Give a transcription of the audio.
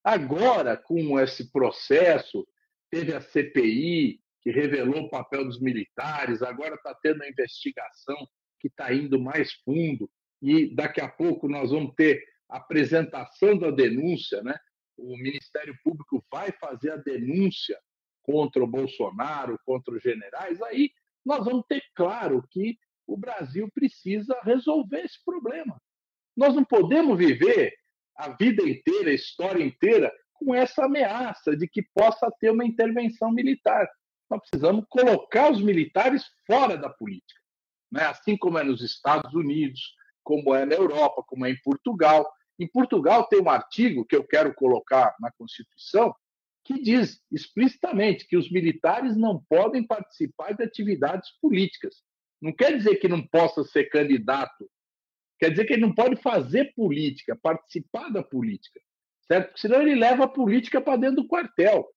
Agora, com esse processo, teve a CPI, que revelou o papel dos militares, agora está tendo a investigação que está indo mais fundo, e daqui a pouco nós vamos ter a apresentação da denúncia, né? O Ministério Público vai fazer a denúncia contra o Bolsonaro, contra os generais, aí nós vamos ter claro que o Brasil precisa resolver esse problema. Nós não podemos viver a vida inteira, a história inteira, com essa ameaça de que possa ter uma intervenção militar. Nós precisamos colocar os militares fora da política, né? Assim como é nos Estados Unidos, como é na Europa, como é em Portugal. Em Portugal tem um artigo que eu quero colocar na Constituição que diz explicitamente que os militares não podem participar de atividades políticas. Não quer dizer que não possa ser candidato, quer dizer que ele não pode fazer política, participar da política, certo? Porque senão ele leva a política para dentro do quartel.